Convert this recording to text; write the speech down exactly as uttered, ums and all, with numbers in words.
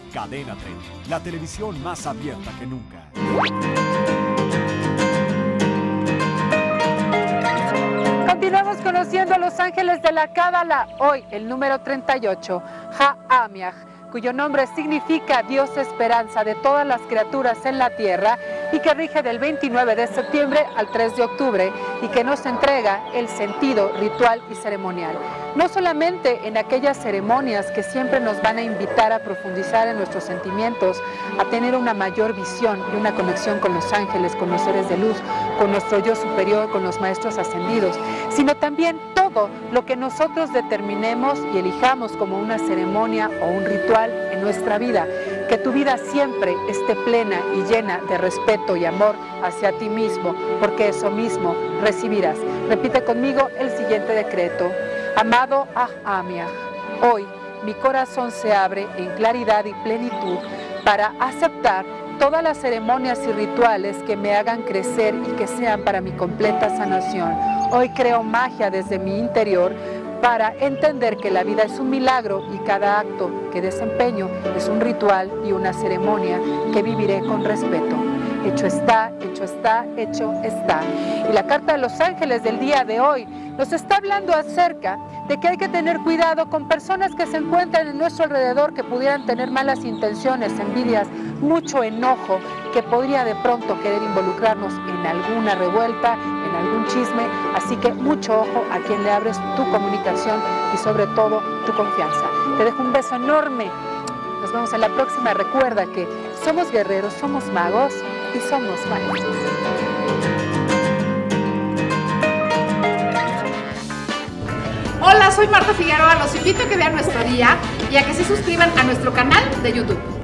Cadena treinta, la televisión más abierta que nunca. Continuamos conociendo a los ángeles de la Cábala. Hoy el número treinta y ocho, Ha-Amiach, cuyo nombre significa Dios esperanza de todas las criaturas en la tierra y que rige del veintinueve de septiembre al tres de octubre y que nos entrega el sentido ritual y ceremonial. No solamente en aquellas ceremonias que siempre nos van a invitar a profundizar en nuestros sentimientos, a tener una mayor visión y una conexión con los ángeles, con los seres de luz, con nuestro yo superior, con los maestros ascendidos, sino también todo lo que nosotros determinemos y elijamos como una ceremonia o un ritual en nuestra vida. Que tu vida siempre esté plena y llena de respeto y amor hacia ti mismo, porque eso mismo recibirás. Repite conmigo el siguiente decreto. Amado Ha-Amiach, hoy mi corazón se abre en claridad y plenitud para aceptar todas las ceremonias y rituales que me hagan crecer y que sean para mi completa sanación. Hoy creo magia desde mi interior para entender que la vida es un milagro y cada acto que desempeño es un ritual y una ceremonia que viviré con respeto. Hecho está, hecho está, hecho está. Y la carta de los ángeles del día de hoy nos está hablando acerca de que hay que tener cuidado con personas que se encuentran en nuestro alrededor que pudieran tener malas intenciones, envidias, mucho enojo, que podría de pronto querer involucrarnos en alguna revuelta, en algún chisme. Así que mucho ojo a quien le abres tu comunicación y sobre todo tu confianza. Te dejo un beso enorme. Nos vemos en la próxima. Recuerda que somos guerreros, somos magos y somos maestros. Hola, soy Marta Figueroa. Los invito a que vean nuestro día y a que se suscriban a nuestro canal de YouTube.